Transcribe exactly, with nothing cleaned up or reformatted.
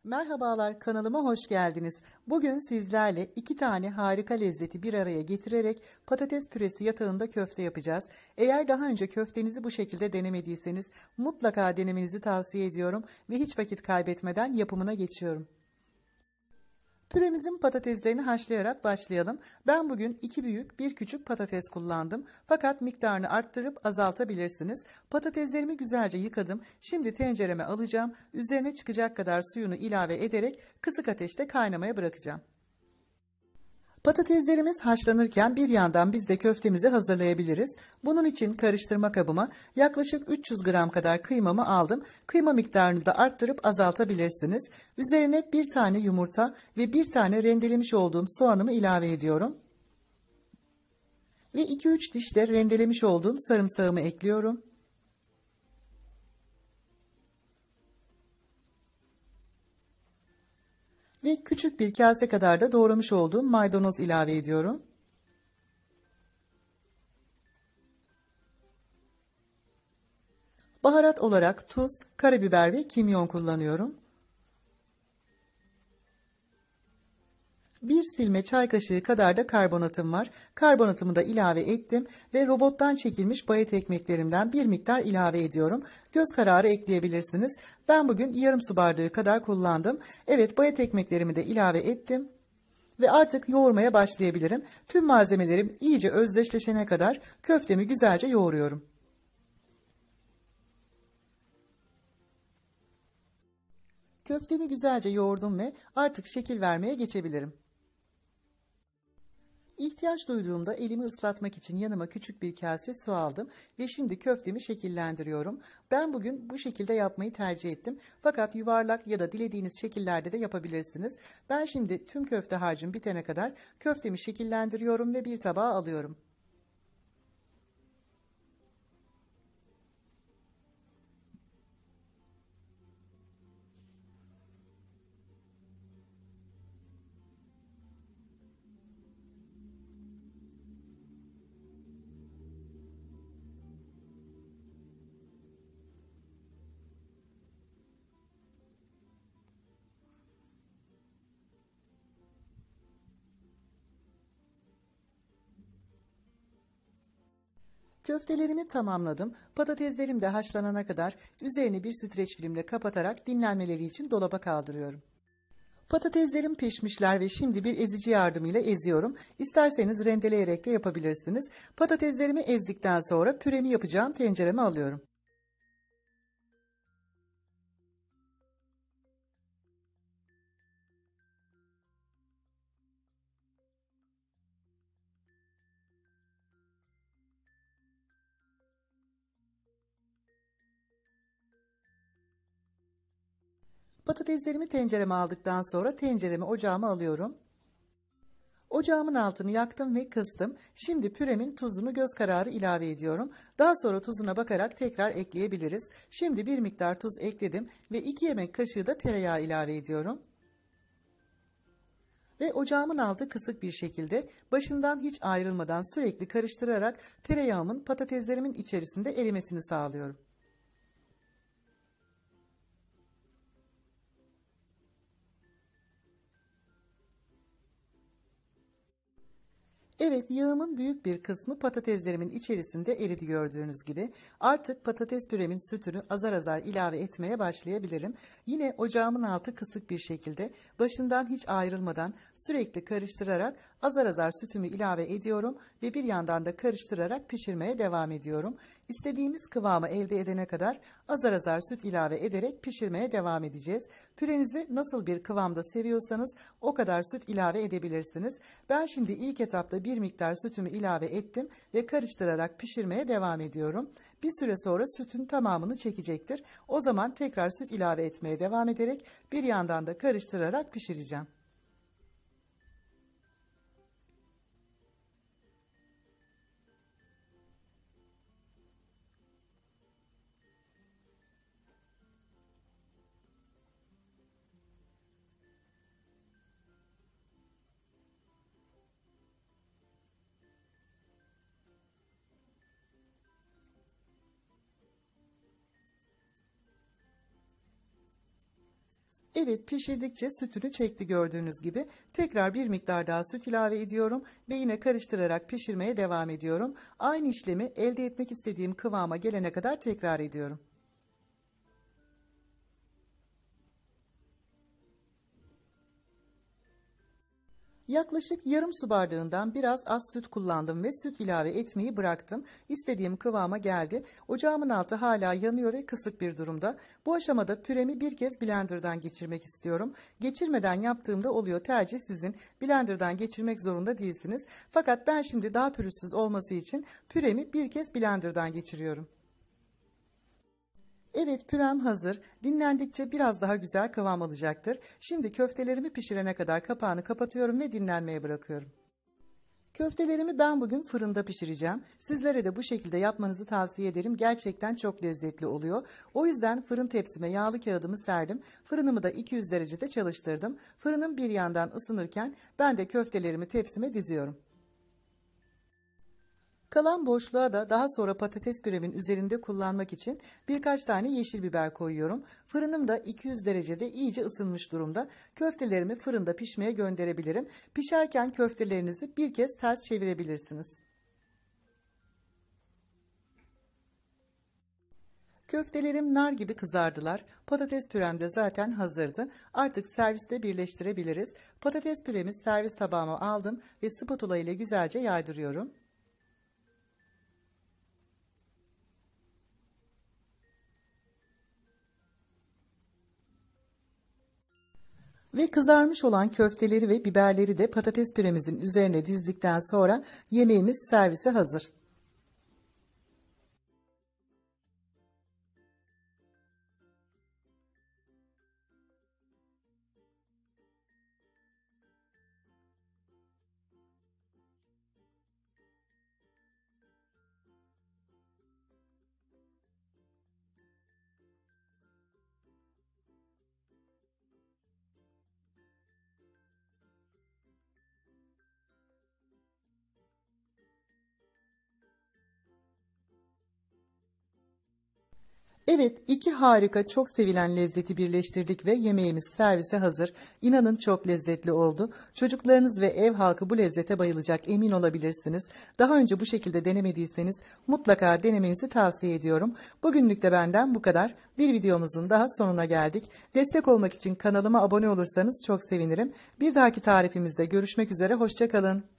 Merhabalar, kanalıma hoş geldiniz. Bugün sizlerle iki tane harika lezzeti bir araya getirerek patates püresi yatağında köfte yapacağız. Eğer daha önce köftenizi bu şekilde denemediyseniz mutlaka denemenizi tavsiye ediyorum ve hiç vakit kaybetmeden yapımına geçiyorum. Püremizin patateslerini haşlayarak başlayalım. Ben bugün iki büyük bir küçük patates kullandım. Fakat miktarını arttırıp azaltabilirsiniz. Patateslerimi güzelce yıkadım. Şimdi tencereme alacağım. Üzerine çıkacak kadar suyunu ilave ederek kısık ateşte kaynamaya bırakacağım. Patateslerimiz haşlanırken bir yandan biz de köftemizi hazırlayabiliriz. Bunun için karıştırma kabıma yaklaşık üç yüz gram kadar kıymamı aldım. Kıyma miktarını da arttırıp azaltabilirsiniz. Üzerine bir tane yumurta ve bir tane rendelemiş olduğum soğanımı ilave ediyorum. Ve iki üç diş de rendelemiş olduğum sarımsağımı ekliyorum. Ve küçük bir kase kadar da doğramış olduğum maydanoz ilave ediyorum. Baharat olarak tuz, karabiber ve kimyon kullanıyorum. Bir silme çay kaşığı kadar da karbonatım var. Karbonatımı da ilave ettim ve robottan çekilmiş bayat ekmeklerimden bir miktar ilave ediyorum. Göz kararı ekleyebilirsiniz. Ben bugün yarım su bardağı kadar kullandım. Evet, bayat ekmeklerimi de ilave ettim. Ve artık yoğurmaya başlayabilirim. Tüm malzemelerim iyice özdeşleşene kadar köftemi güzelce yoğuruyorum. Köftemi güzelce yoğurdum ve artık şekil vermeye geçebilirim. İhtiyaç duyduğumda elimi ıslatmak için yanıma küçük bir kase su aldım ve şimdi köftemi şekillendiriyorum. Ben bugün bu şekilde yapmayı tercih ettim. Fakat yuvarlak ya da dilediğiniz şekillerde de yapabilirsiniz. Ben şimdi tüm köfte harcım bitene kadar köftemi şekillendiriyorum ve bir tabağa alıyorum. Köftelerimi tamamladım. Patateslerim de haşlanana kadar üzerini bir streç filmle kapatarak dinlenmeleri için dolaba kaldırıyorum. Patateslerim pişmişler ve şimdi bir ezici yardımıyla eziyorum. İsterseniz rendeleyerek de yapabilirsiniz. Patateslerimi ezdikten sonra püremi yapacağım tencereme alıyorum. Patateslerimi tencereme aldıktan sonra tenceremi ocağıma alıyorum. Ocağımın altını yaktım ve kıstım. Şimdi püremin tuzunu göz kararı ilave ediyorum. Daha sonra tuzuna bakarak tekrar ekleyebiliriz. Şimdi bir miktar tuz ekledim ve iki yemek kaşığı da tereyağı ilave ediyorum. Ve ocağımın altı kısık bir şekilde başından hiç ayrılmadan sürekli karıştırarak tereyağımın patateslerimin içerisinde erimesini sağlıyorum. Evet, yağımın büyük bir kısmı patateslerimin içerisinde eridi gördüğünüz gibi. Artık patates püremin sütünü azar azar ilave etmeye başlayabilirim. Yine ocağımın altı kısık bir şekilde başından hiç ayrılmadan sürekli karıştırarak azar azar sütümü ilave ediyorum ve bir yandan da karıştırarak pişirmeye devam ediyorum. İstediğimiz kıvamı elde edene kadar azar azar süt ilave ederek pişirmeye devam edeceğiz. Pürenizi nasıl bir kıvamda seviyorsanız o kadar süt ilave edebilirsiniz. Ben şimdi ilk etapta bir miktar sütümü ilave ettim ve karıştırarak pişirmeye devam ediyorum. Bir süre sonra sütün tamamını çekecektir. O zaman tekrar süt ilave etmeye devam ederek bir yandan da karıştırarak pişireceğim. Evet, pişirdikçe sütünü çekti gördüğünüz gibi. Tekrar bir miktar daha süt ilave ediyorum ve yine karıştırarak pişirmeye devam ediyorum. Aynı işlemi elde etmek istediğim kıvama gelene kadar tekrar ediyorum. Yaklaşık yarım su bardağından biraz az süt kullandım ve süt ilave etmeyi bıraktım. İstediğim kıvama geldi. Ocağımın altı hala yanıyor ve kısık bir durumda. Bu aşamada püremi bir kez blenderdan geçirmek istiyorum. Geçirmeden yaptığımda oluyor, tercih sizin. Blenderdan geçirmek zorunda değilsiniz. Fakat ben şimdi daha pürüzsüz olması için püremi bir kez blenderdan geçiriyorum. Evet, pürem hazır. Dinlendikçe biraz daha güzel kıvam alacaktır. Şimdi köftelerimi pişirene kadar kapağını kapatıyorum ve dinlenmeye bırakıyorum. Köftelerimi ben bugün fırında pişireceğim. Sizlere de bu şekilde yapmanızı tavsiye ederim. Gerçekten çok lezzetli oluyor. O yüzden fırın tepsime yağlı kağıdımı serdim. Fırınımı da iki yüz derecede çalıştırdım. Fırınım bir yandan ısınırken ben de köftelerimi tepsime diziyorum. Kalan boşluğa da daha sonra patates püremin üzerinde kullanmak için birkaç tane yeşil biber koyuyorum. Fırınım da iki yüz derecede iyice ısınmış durumda. Köftelerimi fırında pişmeye gönderebilirim. Pişerken köftelerinizi bir kez ters çevirebilirsiniz. Köftelerim nar gibi kızardılar. Patates pürem de zaten hazırdı. Artık serviste birleştirebiliriz. Patates püremi servis tabağıma aldım ve spatula ile güzelce yaydırıyorum. Ve kızarmış olan köfteleri ve biberleri de patates püremizin üzerine dizdikten sonra yemeğimiz servise hazır. Evet, iki harika, çok sevilen lezzeti birleştirdik ve yemeğimiz servise hazır. İnanın çok lezzetli oldu. Çocuklarınız ve ev halkı bu lezzete bayılacak, emin olabilirsiniz. Daha önce bu şekilde denemediyseniz mutlaka denemenizi tavsiye ediyorum. Bugünlük de benden bu kadar. Bir videomuzun daha sonuna geldik. Destek olmak için kanalıma abone olursanız çok sevinirim. Bir dahaki tarifimizde görüşmek üzere, hoşça kalın.